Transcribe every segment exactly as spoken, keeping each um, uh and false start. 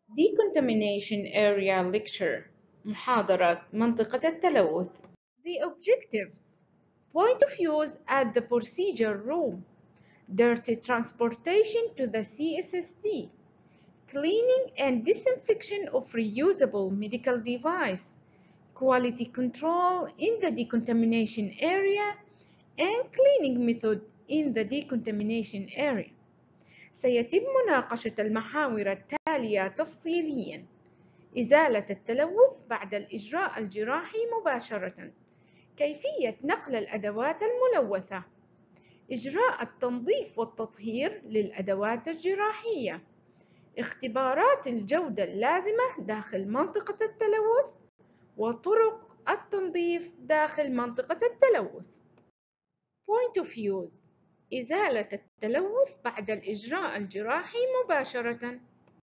Decontamination Area Lecture محاضرة منطقة التلوث. The objectives: point of use at the procedure room, dirty transportation to the C S S D, cleaning and disinfection of reusable medical device, quality control in the decontamination area, and cleaning method in the decontamination area. سيتم مناقشة المحاور التالية تفصيلياً: إزالة التلوث بعد الإجراء الجراحي مباشرة، كيفية نقل الأدوات الملوثة، إجراء التنظيف والتطهير للأدوات الجراحية، اختبارات الجودة اللازمة داخل منطقة التلوث، وطرق التنظيف داخل منطقة التلوث. Point of use: إزالة التلوث بعد الإجراء الجراحي مباشرة.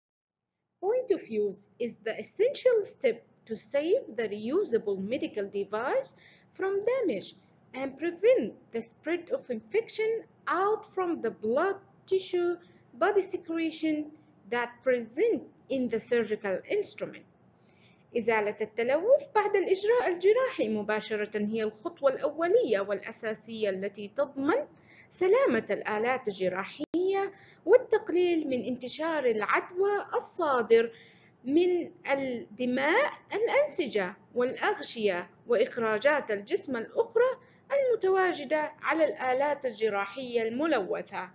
Point of use is the essential step to save the reusable medical device from damage and prevent the spread of infection out from the blood, tissue, body secretion that present in the surgical instrument. إزالة التلوث بعد الإجراء الجراحي مباشرة هي الخطوة الأولية والأساسية التي تضمن سلامة الآلات الجراحية والتقليل من انتشار العدوى الصادر من الدماء، الأنسجة والأغشية وإخراجات الجسم الأخرى المتواجدة على الآلات الجراحية الملوثة.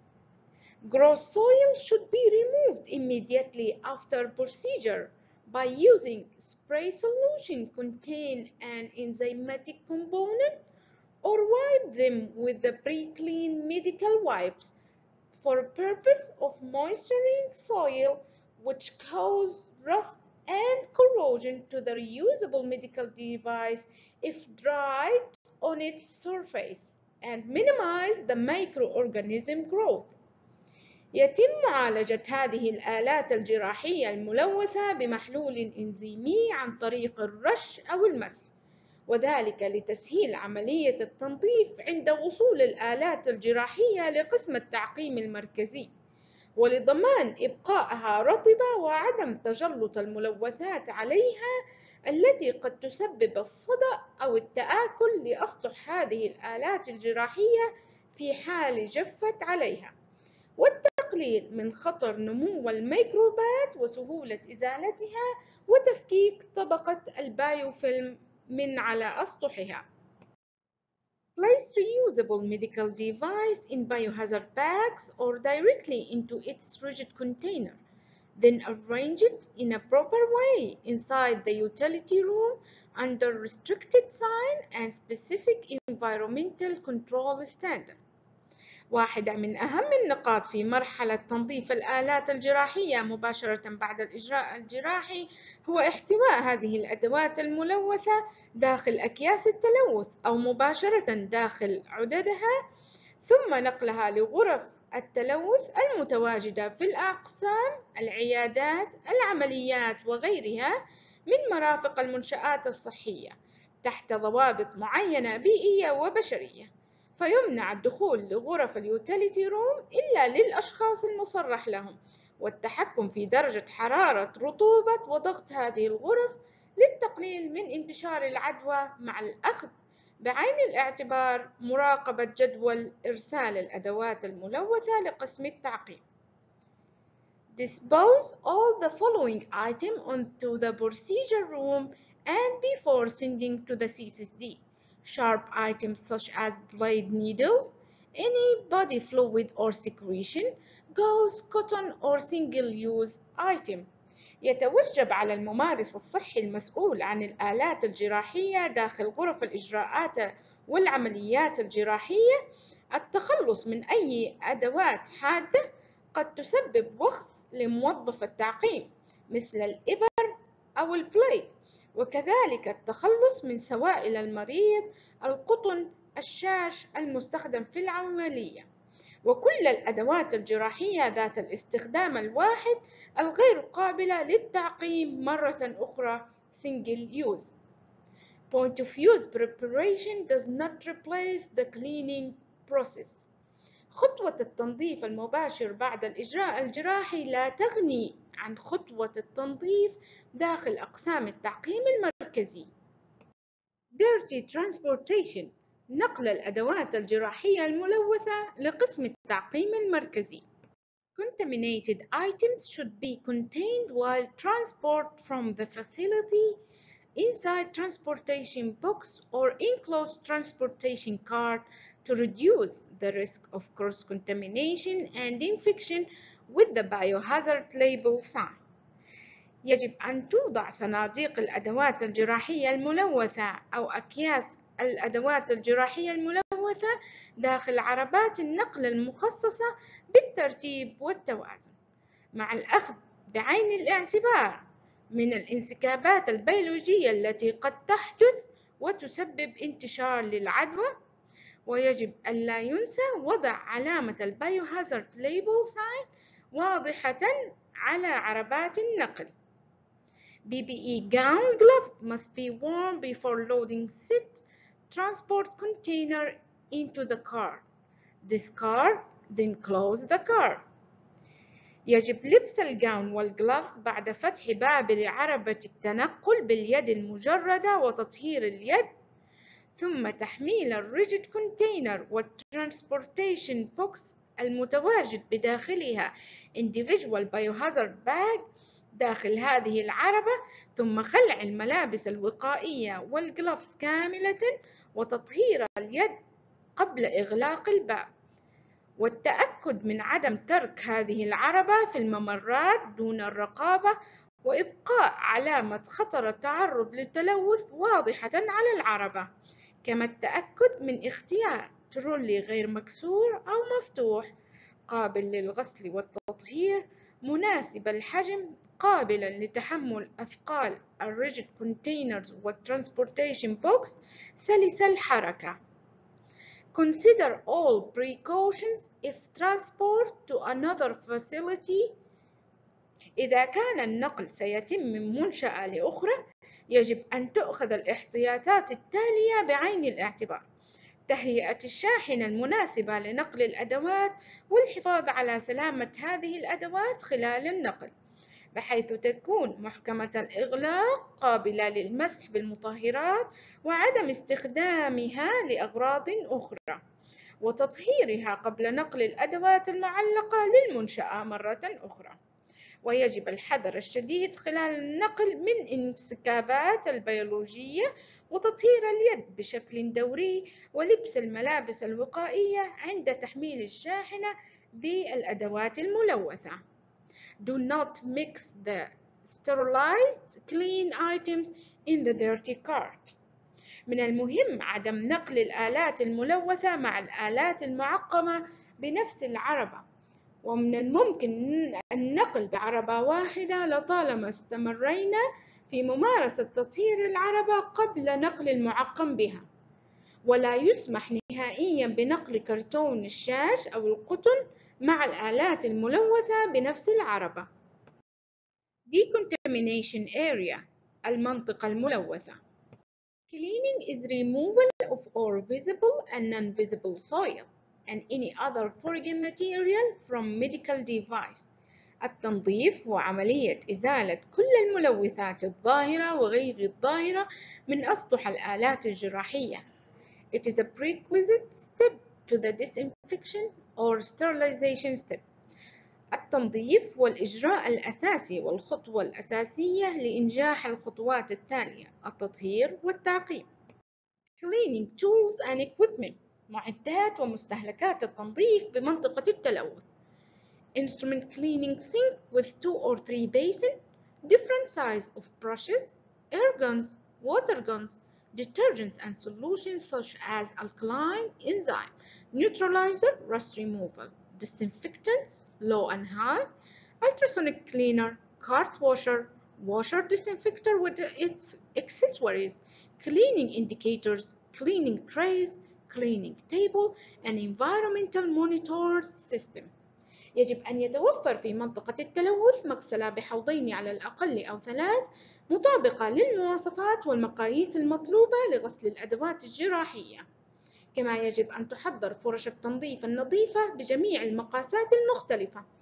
Gross soil should be removed immediately after procedure by using spray solution contain an enzymatic component, or wipe them with the pre-cleaned medical wipes for purpose of moisturizing soil, which cause rust and corrosion to the reusable medical device if dried on its surface, and minimize the microorganism growth. يتم معالجة هذه الآلات الجراحية الملوثة بمحلول إنزيمي عن طريق الرش أو المسح، وذلك لتسهيل عملية التنظيف عند وصول الآلات الجراحية لقسم التعقيم المركزي، ولضمان إبقائها رطبة وعدم تجلط الملوثات عليها التي قد تسبب الصدأ أو التآكل لأسطح هذه الآلات الجراحية في حال جفت عليها، والتقليل من خطر نمو الميكروبات وسهولة إزالتها وتفكيك طبقة البايوفيلم من على أسطحها. Place reusable medical device in biohazard bags or directly into its rigid container. Then arrange it in a proper way inside the utility room under restricted sign and specific environmental control standard. واحدة من أهم النقاط في مرحلة تنظيف الآلات الجراحية مباشرة بعد الإجراء الجراحي هو احتواء هذه الأدوات الملوثة داخل أكياس التلوث أو مباشرة داخل عددها، ثم نقلها لغرف التلوث المتواجدة في الأقسام، العيادات، العمليات وغيرها من مرافق المنشآت الصحية تحت ضوابط معينة بيئية وبشرية، فيمنع الدخول لغرف اليوتيليتي روم إلا للأشخاص المصرح لهم، والتحكم في درجة حرارة، رطوبة وضغط هذه الغرف للتقليل من انتشار العدوى، مع الأخذ بعين الاعتبار مراقبة جدول إرسال الأدوات الملوثة لقسم التعقيم. Dispose all the following items onto the procedure room and before sending to the C S S D. Sharp items such as blade needles, any body fluid or secretion, gauze, cotton or single-use item. يتوجب على الممارس الصحي المسؤول عن الآلات الجراحية داخل غرف الإجراءات والعمليات الجراحية التخلص من أي أدوات حادة قد تسبب وخز لموظف التعقيم مثل الإبر أو البليد، وكذلك التخلص من سوائل المريض، القطن، الشاش المستخدم في العملية، وكل الأدوات الجراحية ذات الاستخدام الواحد الغير قابلة للتعقيم مرة أخرى single use. Point of use preparation does not replace the cleaning process. خطوة التنظيف المباشر بعد الإجراء الجراحي لا تغني عن خطوة التنظيف داخل أقسام التعقيم المركزي. Dirty transportation نقل الأدوات الجراحية الملوثة لقسم التعقيم المركزي. Contaminated items should be contained while transport from the facility inside transportation box or enclosed transportation cart to reduce the risk of cross-contamination and infection with the biohazard label sign. يجب أن توضع صناديق الأدوات الجراحية الملوثة أو أكياس الأدوات الجراحية الملوثة داخل عربات النقل المخصصة بالترتيب والتوازن، مع الأخذ بعين الاعتبار من الانسكابات البيولوجية التي قد تحدث وتسبب انتشار للعدوى. ويجب ألا ينسى وضع علامة البايوهازارد ليبل ساين واضحة على عربات النقل. بي بي إي gown gloves must be worn before loading said transport container into the car. Discard, then close the car. يجب لبس الجاون والجلافز بعد فتح باب عربة التنقل باليد المجردة وتطهير اليد، ثم تحميل الريجيد كونتينر والترانسبورتيشن بوكس المتواجد بداخلها individual biohazard bag داخل هذه العربة، ثم خلع الملابس الوقائية والجلافز كاملة وتطهير اليد قبل إغلاق الباب، والتأكد من عدم ترك هذه العربة في الممرات دون الرقابة، وإبقاء علامة خطر التعرض للتلوث واضحة على العربة، كما التأكد من اختيار ترولي غير مكسور أو مفتوح قابل للغسل والتطهير مناسب الحجم قابلا لتحمل أثقال الريجيد كونتينرز والترانسبورتيشن بوكس سلس الحركة. Consider all precautions if transport to another facility. إذا كان النقل سيتم من منشأة لأخرى يجب أن تؤخذ الاحتياطات التالية بعين الاعتبار: تهيئة الشاحنة المناسبة لنقل الأدوات والحفاظ على سلامة هذه الأدوات خلال النقل، بحيث تكون محكمة الإغلاق قابلة للمسح بالمطهرات وعدم استخدامها لأغراض أخرى، وتطهيرها قبل نقل الأدوات المعلقة للمنشأة مرة أخرى. ويجب الحذر الشديد خلال النقل من انسكابات البيولوجية وتطهير اليد بشكل دوري ولبس الملابس الوقائية عند تحميل الشاحنة بالأدوات الملوثة. Do not mix the sterilized clean items in the dirty cart. من المهم عدم نقل الآلات الملوثة مع الآلات المعقمة بنفس العربة، ومن الممكن النقل بعربة واحدة لطالما استمرينا في ممارسة تطهير العربة قبل نقل المعقم بها. ولا يسمح نهائيا بنقل كرتون الشاش أو القطن مع الآلات الملوثة بنفس العربة. Decontamination area المنطقة الملوثة. Cleaning is removal of all visible and non-visible soil and any other foreign material from medical device. التنظيف هو عملية إزالة كل الملوثات الظاهرة وغير الظاهرة من أسطح الآلات الجراحية. It is a prerequisite step to the disinfection or sterilization step. التنظيف هو الإجراء الأساسي والخطوة الأساسية لإنجاح الخطوات التالية: التطهير والتعقيم. Cleaning tools and equipment معدات ومستهلكات التنظيف بمنطقة التلوث. Instrument cleaning sink with two or three basins, different size of brushes, air guns, water guns, detergents and solutions such as alkaline, enzyme, neutralizer, rust removal, disinfectants, low and high, ultrasonic cleaner, cart washer, washer disinfector with its accessories, cleaning indicators, cleaning trays, cleaning table, and environmental monitors system. يجب أن يتوفر في منطقة التلوث مغسلة بحوضين على الأقل أو ثلاث مطابقة للمواصفات والمقاييس المطلوبة لغسل الأدوات الجراحية. كما يجب أن تحضر فرش التنظيف النظيفة بجميع المقاسات المختلفة،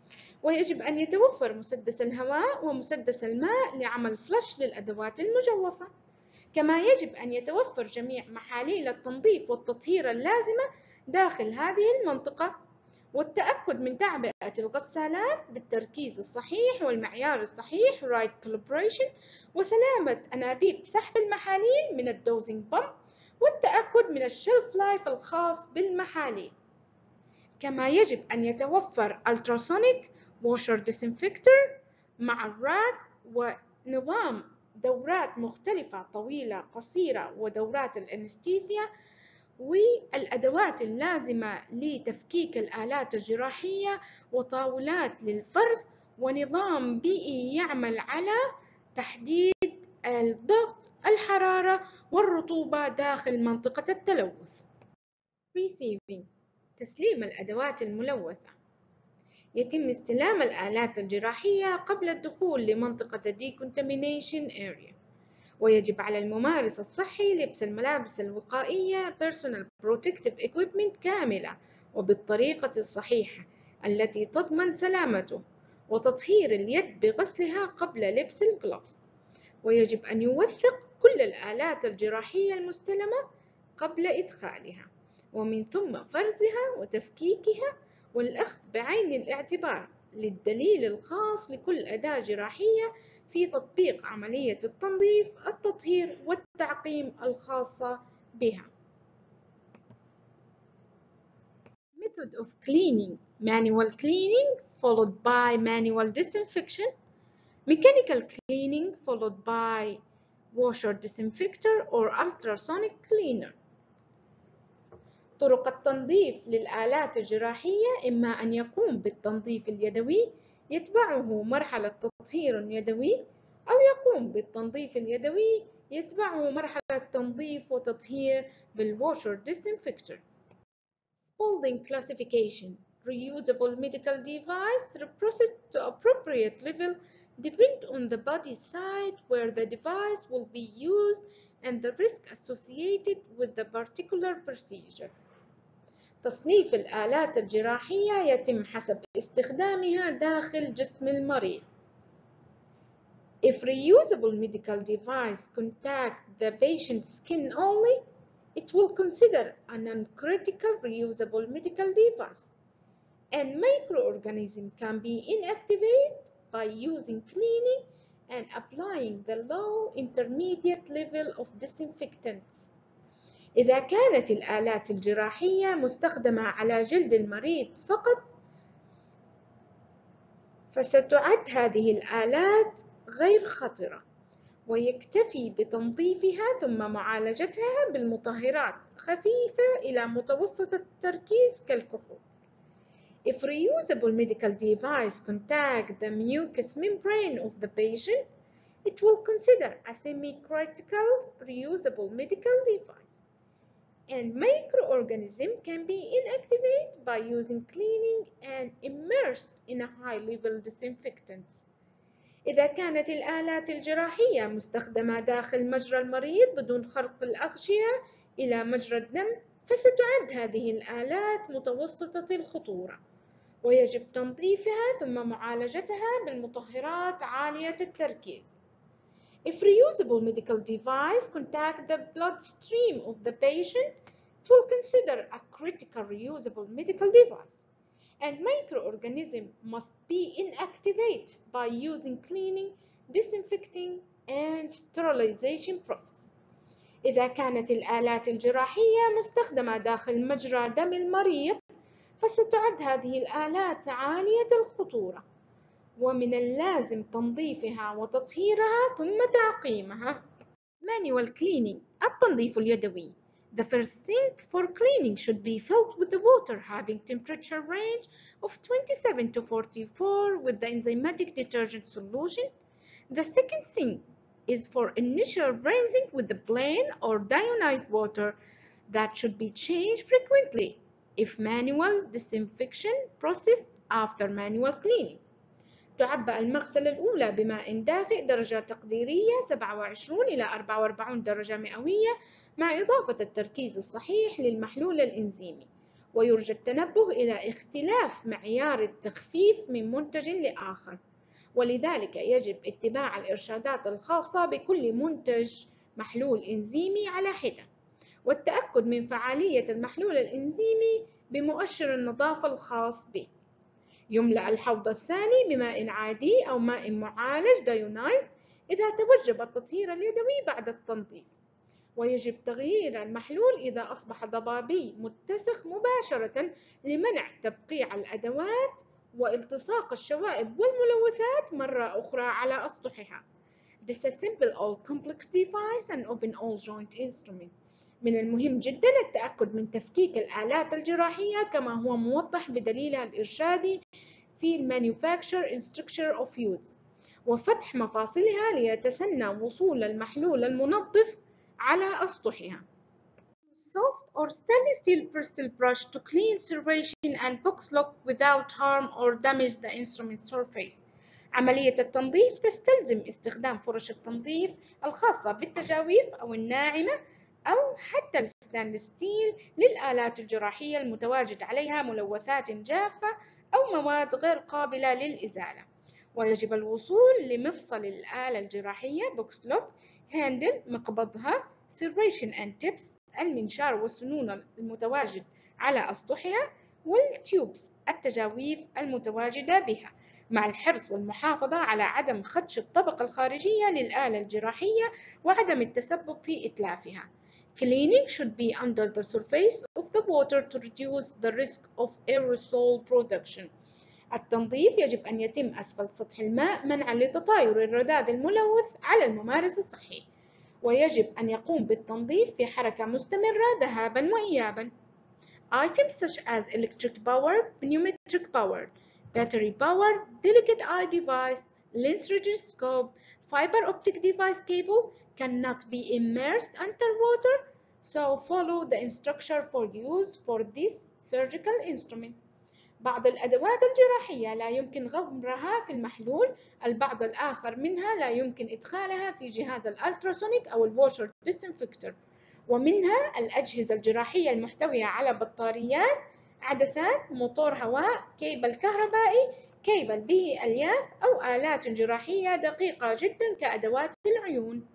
ويجب أن يتوفر مسدس الهواء ومسدس الماء لعمل فلش للأدوات المجوفة. كما يجب أن يتوفر جميع محاليل التنظيف والتطهير اللازمة داخل هذه المنطقة، والتأكد من تعبئة الغسالات بالتركيز الصحيح والمعيار الصحيح right calibration، وسلامة أنابيب سحب المحاليل من الدوزنج بامب، والتأكد من الشيلف لايف الخاص بالمحاليل. كما يجب أن يتوفر ultrasonic washer disinfector مع الراك ونظام دورات مختلفة طويلة قصيرة ودورات الأنستيزيا والأدوات اللازمة لتفكيك الآلات الجراحية وطاولات للفرز، ونظام بيئي يعمل على تحديد الضغط، الحرارة والرطوبة داخل منطقة التلوث. Receiving تسليم الأدوات الملوثة. يتم استلام الآلات الجراحية قبل الدخول لمنطقة Decontamination Area، ويجب على الممارس الصحي لبس الملابس الوقائية Personal Protective Equipment كاملة وبالطريقة الصحيحة التي تضمن سلامته، وتطهير اليد بغسلها قبل لبس الجلوفز. ويجب أن يوثق كل الآلات الجراحية المستلمة قبل إدخالها، ومن ثم فرزها وتفكيكها والأخذ بعين الاعتبار للدليل الخاص لكل أداة جراحية في تطبيق عملية التنظيف، التطهير والتعقيم الخاصة بها. Method of cleaning: manual cleaning followed by manual disinfection, mechanical cleaning followed by washer disinfector or ultrasonic cleaner. طرق التنظيف للآلات الجراحية إما أن يقوم بالتنظيف اليدوي يتبعه مرحلة تطهير يدوي، أو يقوم بالتنظيف اليدوي يتبعه مرحلة تنظيف وتطهير بالواشر disinfector. Spalding classification: reusable medical device reprocessed to appropriate level depend on the body site where the device will be used and the risk associated with the particular procedure. تصنيف الآلات الجراحية يتم حسب استخدامها داخل جسم المريض. If reusable medical device contact the patient's skin only, it will consider a non-critical reusable medical device, and microorganism can be inactivated by using cleaning and applying the low intermediate level of disinfectants. إذا كانت الآلات الجراحية مستخدمة على جلد المريض فقط، فستعد هذه الآلات غير خطرة، ويكتفي بتنظيفها ثم معالجتها بالمطهرات خفيفة إلى متوسط التركيز كالكحول. If reusable medical device contact the mucous membrane of the patient, it will consider a semi-critical reusable medical device, and microorganism can be inactivated by using cleaning and immersed in a high-level disinfectants. إذا كانت الآلات الجراحية مستخدمة داخل مجرى المريض بدون خرق الأغشية إلى مجرى الدم، فستعد هذه الآلات متوسطة الخطورة، ويجب تنظيفها ثم معالجتها بالمطهرات عالية التركيز. If reusable medical device contact the bloodstream of the patient, it will consider a critical reusable medical device, and microorganism must be inactivated by using cleaning, disinfecting, and sterilization process. إذا كانت الآلات الجراحية مستخدمة داخل مجرى دم المريض، فستعد هذه الآلات عالية الخطورة، ومن اللازم تنظيفها وتطهيرها ثم تعقيمها. Manual cleaning: التنظيف اليدوي. The first sink for cleaning should be filled with the water having temperature range of twenty-seven to forty-four with the enzymatic detergent solution. The second sink is for initial rinsing with the plain or deionized water that should be changed frequently if manual disinfection process after manual cleaning. تعبأ المغسلة الأولى بماء دافئ درجة تقديرية سبعة وعشرين إلى أربعة وأربعين درجة مئوية مع إضافة التركيز الصحيح للمحلول الإنزيمي، ويرجى التنبه إلى اختلاف معيار التخفيف من منتج لآخر، ولذلك يجب اتباع الإرشادات الخاصة بكل منتج محلول إنزيمي على حدة، والتأكد من فعالية المحلول الإنزيمي بمؤشر النظافة الخاص به. يملأ الحوض الثاني بماء عادي أو ماء معالج دايونايز إذا توجب التطهير اليدوي بعد التنظيف، ويجب تغيير المحلول إذا أصبح ضبابي متسخ مباشرة لمنع تبقيع الأدوات والتصاق الشوائب والملوثات مرة أخرى على أسطحها. Disassemble all complex device and open all joint instrument. من المهم جدا التأكد من تفكيك الآلات الجراحية كما هو موضح بدليلها الإرشادي في Manufacture Instruction of Use، وفتح مفاصلها ليتسنى وصول المحلول المنظف على أسطحها. Soft or stainless steel bristle brush to clean serration and box lock without harm or damage the instrument surface. عملية التنظيف تستلزم استخدام فرش التنظيف الخاصة بالتجاويف أو الناعمة أو حتى الستانلس ستيل للآلات الجراحية المتواجد عليها ملوثات جافة أو مواد غير قابلة للإزالة. ويجب الوصول لمفصل الآلة الجراحية بوكس لوك، هاندل مقبضها، serration and tips المنشار والسنون المتواجد على أسطحها، والتيوبس التجاويف المتواجدة بها، مع الحرص والمحافظة على عدم خدش الطبقة الخارجية للآلة الجراحية وعدم التسبب في إتلافها. Cleaning should be under the surface of the water to reduce the risk of aerosol production. التنظيف يجب أن يتم أسفل سطح الماء منعا لتطاير الرذاذ الملوث على الممارس الصحي، ويجب أن يقوم بالتنظيف في حركة مستمرة ذهابا وإيابا. Items such as electric power, pneumatic power, battery power, delicate eye device, lens radioscope, fiber optic device cable cannot be immersed underwater, so follow the instruction for use for this surgical instrument. بعض الأدوات الجراحية لا يمكن غمرها في المحلول، البعض الآخر منها لا يمكن إدخالها في جهاز الألتراسونيك أو الواشر ديسإنفكتور، ومنها الأجهزة الجراحية المحتوية على بطاريات، عدسات، موتور هواء، كيبل كهربائي، كيبل به ألياف، أو آلات جراحية دقيقة جدا كأدوات العيون.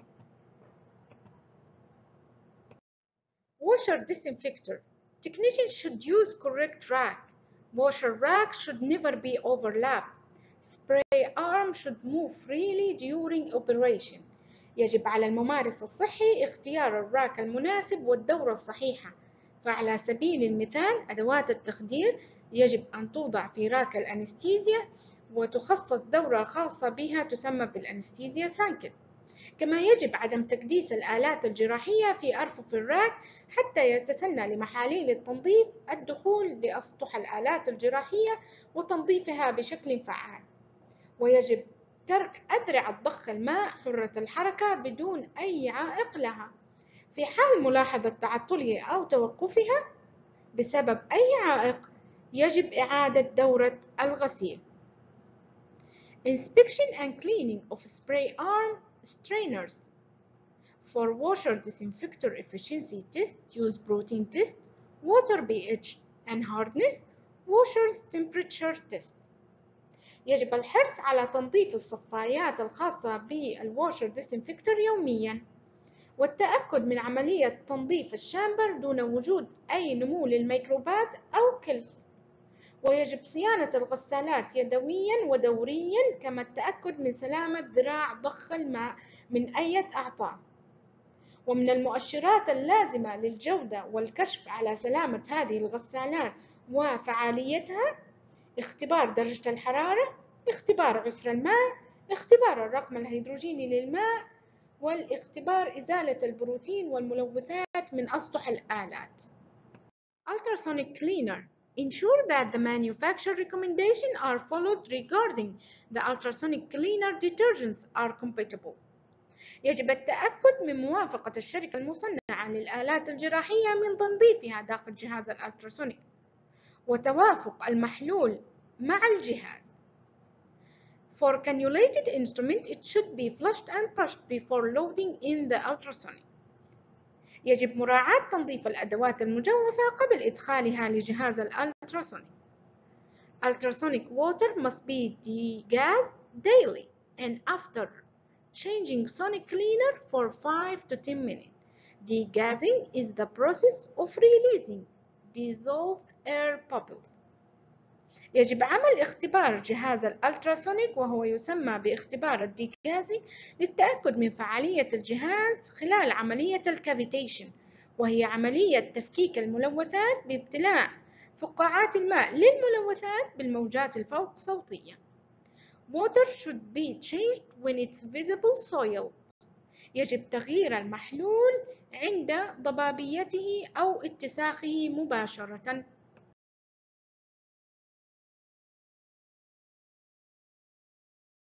Washer disinfector. Technicians should use correct rack. Washer rack should never be overlapped. Spray arm should move freely during operation. يجب على الممارس الصحي اختيار الراك المناسب والدورة الصحيحة. فعلى سبيل المثال أدوات التخدير يجب أن توضع في راك الأنستيزيا وتخصص دورة خاصة بها تسمى بالأنستيزيا سانكت. كما يجب عدم تكديس الآلات الجراحية في أرفف الراك حتى يتسنى لمحاليل التنظيف الدخول لأسطح الآلات الجراحية وتنظيفها بشكل فعال. ويجب ترك أذرع ضخ الماء حرة الحركة بدون أي عائق لها. في حال ملاحظة تعطلها أو توقفها بسبب أي عائق يجب إعادة دورة الغسيل. Inspection and cleaning of spray arm strainers. For washer disinfector efficiency test, use protein test, water pH and hardness, washer's temperature test. يجب الحرص على تنظيف الصفايات الخاصة بالواشر ديسإنفكتور يومياً، والتأكد من عملية تنظيف الشامبر دون وجود أي نمو للميكروبات أو كلس. ويجب صيانة الغسالات يدوياً ودورياً، كما التأكد من سلامة ذراع ضخ الماء من أي أعطال. ومن المؤشرات اللازمة للجودة والكشف على سلامة هذه الغسالات وفعاليتها اختبار درجة الحرارة، اختبار عسر الماء، اختبار الرقم الهيدروجيني للماء، والاختبار إزالة البروتين والملوثات من أسطح الآلات. Ultrasonic cleaner. Ensure that the manufacturer recommendations are followed regarding the ultrasonic cleaner detergents are compatible. يجب التأكد من موافقة الشركة المصنعة للآلات الجراحية من تنظيفها داخل جهاز الألتراسونيك، وتوافق المحلول مع الجهاز. For cannulated instrument, it should be flushed and brushed before loading in the ultrasonic. يجب مراعاة تنظيف الأدوات المجوفة قبل إدخالها لجهاز الألتراسونيك. Ultrasonic water must be degassed daily and after changing sonic cleaner for five to ten minutes. Degassing is the process of releasing dissolved air bubbles. يجب عمل اختبار جهاز الألتراسونيك وهو يسمى باختبار الديجازينج للتأكد من فعالية الجهاز خلال عملية الكافيتيشن، وهي عملية تفكيك الملوثات بابتلاع فقاعات الماء للملوثات بالموجات الفوق صوتية. Water should be changed when it's visible soil. يجب تغيير المحلول عند ضبابيته أو اتساخه مباشرة.